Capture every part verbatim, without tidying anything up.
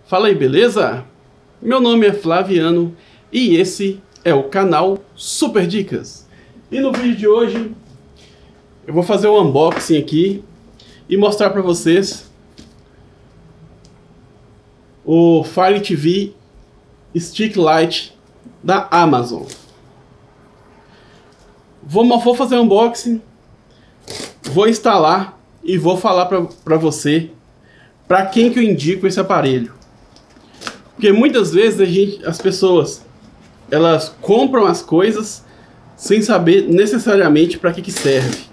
Fala aí, beleza? Meu nome é Flaviano e esse é o canal Super Dicas. E no vídeo de hoje eu vou fazer um unboxing aqui e mostrar para vocês o Fire T V Stick Lite da Amazon. Vou, vou fazer um unboxing, vou instalar e vou falar para você para quem que eu indico esse aparelho. Porque muitas vezes a gente, as pessoas elas compram as coisas sem saber necessariamente para que que serve.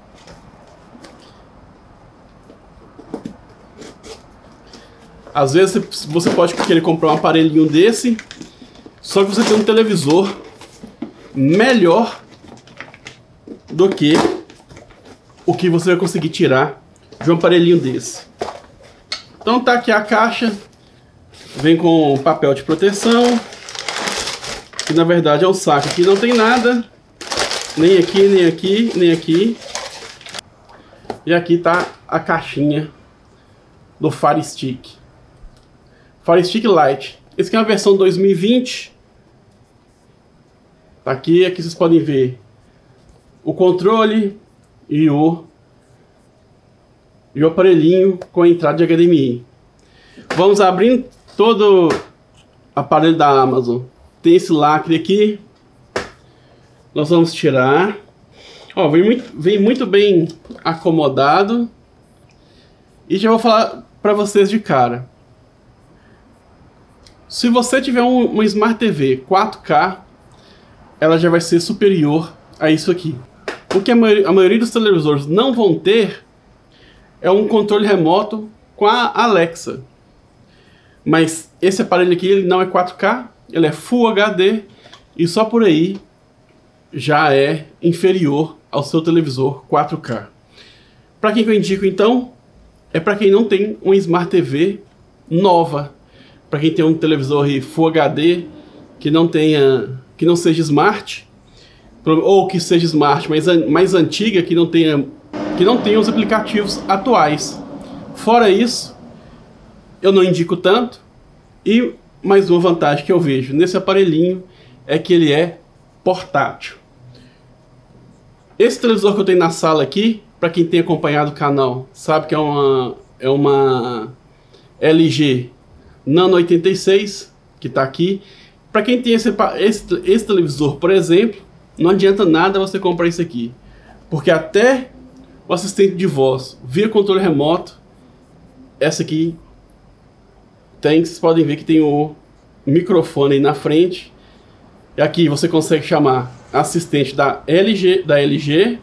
Às vezes você pode querer comprar um aparelhinho desse, só que você tem um televisor melhor do que o que você vai conseguir tirar de um aparelhinho desse. Então tá aqui a caixa, vem com papel de proteção, que na verdade é um saco aqui, não tem nada, nem aqui, nem aqui, nem aqui. E aqui tá a caixinha do Fire Stick. Fire Stick Lite. Esse aqui é uma versão dois mil e vinte. Tá aqui, aqui vocês podem ver o controle e o, e o aparelhinho com a entrada de H D M I. Vamos abrir todo o aparelho da Amazon. Tem esse lacre aqui. Nós vamos tirar. Ó, vem muito, vem muito bem acomodado. E já vou falar para vocês de cara. Se você tiver um, uma Smart T V quatro K, ela já vai ser superior a isso aqui. O que a maioria, a maioria dos televisores não vão ter é um controle remoto com a Alexa. Mas esse aparelho aqui ele não é quatro K, ele é Full H D e só por aí já é inferior ao seu televisor quatro K. Para quem que eu indico então? É para quem não tem uma Smart T V nova. Para quem tem um televisor Full H D que não tenha, que não seja smart, ou que seja smart, mas mais antiga, que não tenha, que não tenha os aplicativos atuais. Fora isso, eu não indico tanto. E mais uma vantagem que eu vejo nesse aparelhinho é que ele é portátil. Esse televisor que eu tenho na sala aqui, para quem tem acompanhado o canal, sabe que é uma, é uma L G Nano oitenta e seis, que está aqui. Para quem tem esse, esse, esse televisor, por exemplo, não adianta nada você comprar isso aqui, porque até o assistente de voz via controle remoto, essa aqui tem, vocês podem ver que tem o microfone aí na frente. E aqui você consegue chamar assistente da L G, da L G.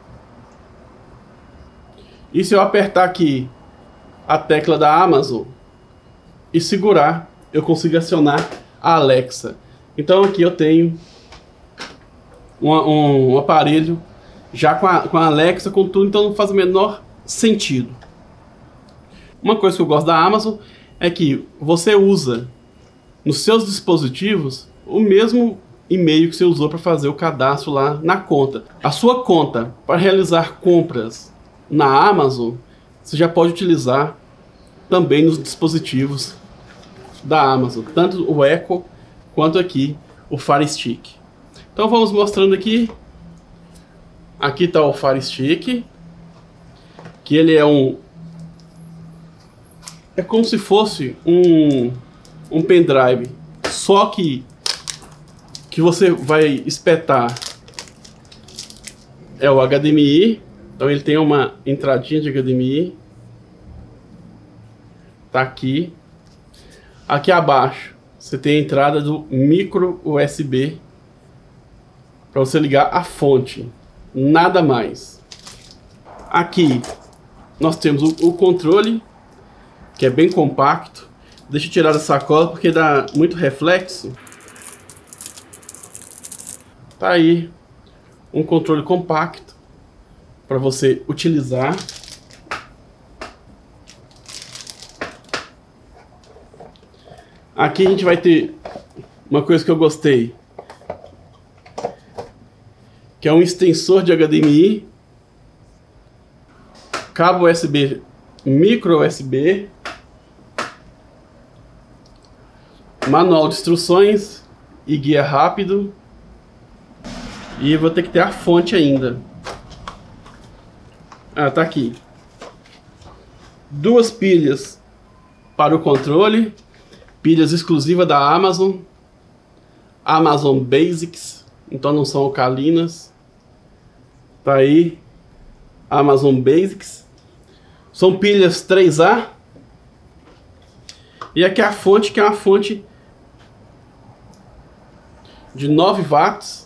E se eu apertar aqui a tecla da Amazon e segurar, eu consigo acionar a Alexa. Então aqui eu tenho um, um aparelho já com a, com a Alexa, com tudo, então não faz o menor sentido. Uma coisa que eu gosto da Amazon é que você usa nos seus dispositivos o mesmo e-mail que você usou para fazer o cadastro lá na conta. A sua conta para realizar compras na Amazon, você já pode utilizar também nos dispositivos da Amazon, tanto o Echo quanto aqui o Fire Stick. Então vamos mostrando aqui. Aqui está o Fire Stick, que ele é um é como se fosse um um pendrive, só que que você vai espetar é o H D M I. Então ele tem uma entradinha de H D M I. Tá aqui. Aqui abaixo você tem a entrada do micro U S B para você ligar a fonte, nada mais. Aqui nós temos o, o controle, que é bem compacto. Deixa eu tirar da sacola porque dá muito reflexo. Tá aí um controle compacto para você utilizar. Aqui a gente vai ter uma coisa que eu gostei, que é um extensor de H D M I, cabo U S B, micro U S B, Manual de instruções e guia rápido. E vou ter que ter a fonte ainda. Ah, tá aqui. Duas pilhas para o controle. Pilhas exclusivas da Amazon. Amazon Basics. Então não são alcalinas. Tá aí. Amazon Basics. São pilhas três A. E aqui a fonte, que é uma fonte de nove watts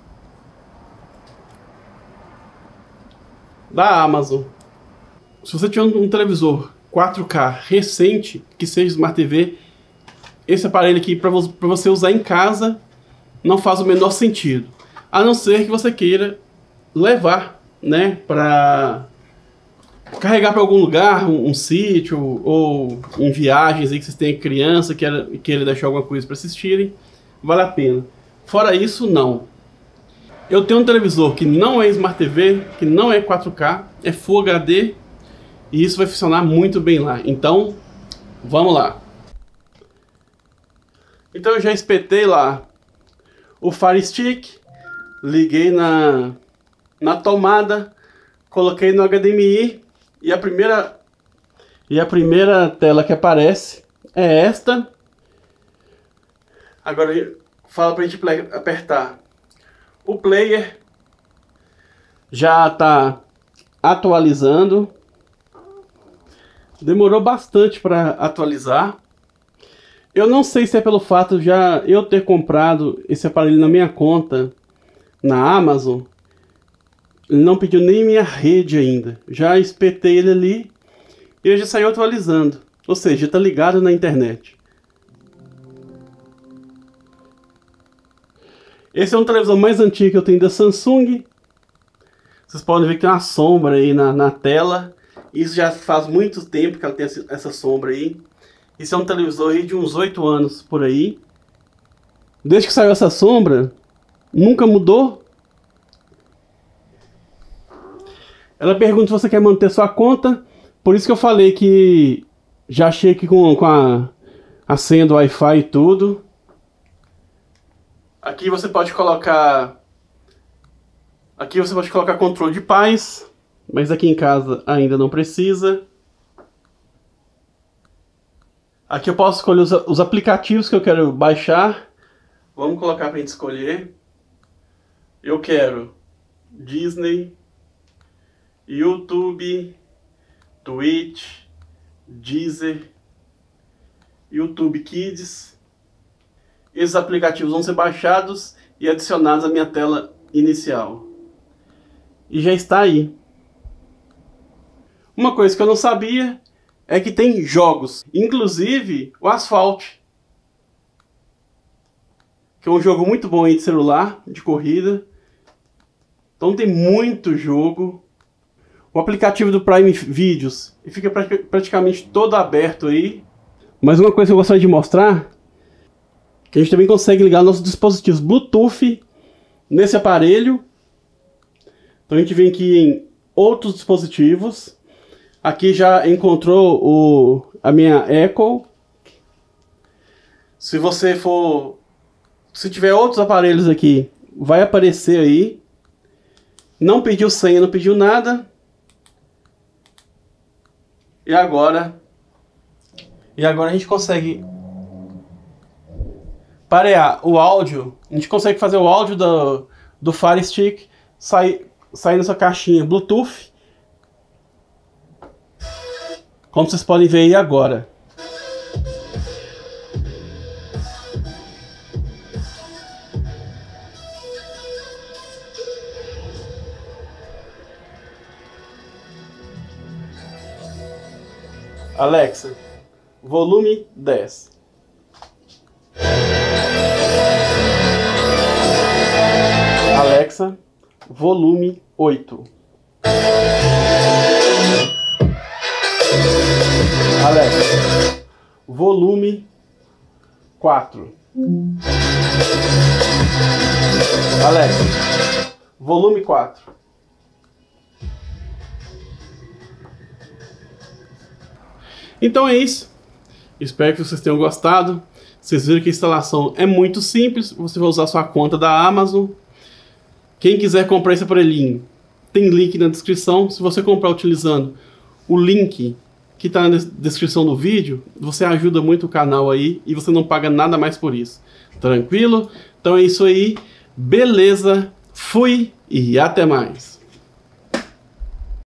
da Amazon. Se você tiver um televisor quatro K recente, que seja Smart T V, esse aparelho aqui para vo você usar em casa não faz o menor sentido. A não ser que você queira levar, né, para carregar para algum lugar, um, um sítio, ou em viagens aí que vocês têm criança e queira, queira deixar alguma coisa para assistirem, vale a pena. Fora isso, não. Eu tenho um televisor que não é Smart T V, que não é quatro K, é Full H D, e isso vai funcionar muito bem lá. Então, vamos lá. Então eu já espetei lá o Fire Stick, liguei na, na tomada, coloquei no H D M I, e a primeira, e a primeira tela que aparece é esta. Agora fala pra gente apertar o player. Já está atualizando. Demorou bastante para atualizar. Eu não sei se é pelo fato de já eu ter comprado esse aparelho na minha conta na Amazon. Ele não pediu nem minha rede ainda. Já espetei ele ali e ele já saiu atualizando. Ou seja, está ligado na internet. Esse é um televisor mais antigo que eu tenho da Samsung. Vocês podem ver que tem uma sombra aí na, na tela. Isso já faz muito tempo que ela tem essa sombra aí. Isso é um televisor aí de uns oito anos por aí. Desde que saiu essa sombra, nunca mudou. Ela pergunta se você quer manter sua conta. Por isso que eu falei que já achei aqui com, com a, a senha do Wi-Fi e tudo. Aqui você pode colocar... Aqui você pode colocar controle de paz. Mas aqui em casa ainda não precisa. Aqui eu posso escolher os, os aplicativos que eu quero baixar. Vamos colocar para a gente escolher. Eu quero Disney, YouTube, Twitch, Deezer, YouTube Kids. Esses aplicativos vão ser baixados e adicionados à minha tela inicial. E já está aí. Uma coisa que eu não sabia é que tem jogos, inclusive o Asphalt, que é um jogo muito bom aí de celular, de corrida. Então tem muito jogo. O aplicativo do Prime Videos fica praticamente todo aberto aí. Mas uma coisa que eu gostaria de mostrar, que a gente também consegue ligar nossos dispositivos Bluetooth nesse aparelho. Então a gente vem aqui em outros dispositivos. Aqui já encontrou o, a minha Echo. Se você for... Se tiver outros aparelhos aqui, vai aparecer aí. Não pediu senha, não pediu nada. E agora... E agora a gente consegue parear o áudio. A gente consegue fazer o áudio do, do Fire Stick sair, sair nessa caixinha Bluetooth. Como vocês podem ver aí agora. Alexa, volume dez. Alexa, volume oito. Alexa, volume quatro. Alexa, volume quatro. Então é isso. Espero que vocês tenham gostado. Vocês viram que a instalação é muito simples. Você vai usar sua conta da Amazon. Quem quiser comprar esse aparelhinho, tem link na descrição. Se você comprar utilizando o link que está na descrição do vídeo, você ajuda muito o canal aí e você não paga nada mais por isso. Tranquilo? Então é isso aí. Beleza. Fui e até mais.